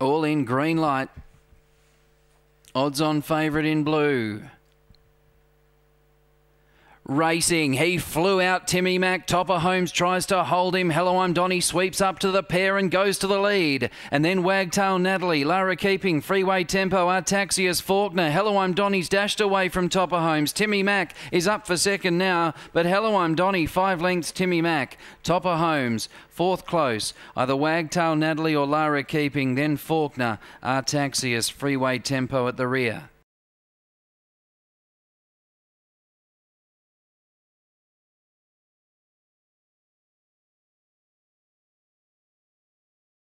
All in green light. Odds on favourite in blue. Racing, he flew out Timmy Mack. Topper Holmes tries to hold him. Hello, I'm Donny sweeps up to the pair and goes to the lead. And then Wagtail Natalie, Lara Keeping, Freeway Tempo, Artaxius Faulkner. Hello, I'm Donny's dashed away from Topper Holmes. Timmy Mack is up for second now, but Hello, I'm Donny, 5 lengths Timmy Mack. Topper Holmes, fourth close, either Wagtail Natalie or Lara Keeping, then Faulkner, Artaxius, Freeway Tempo at the rear.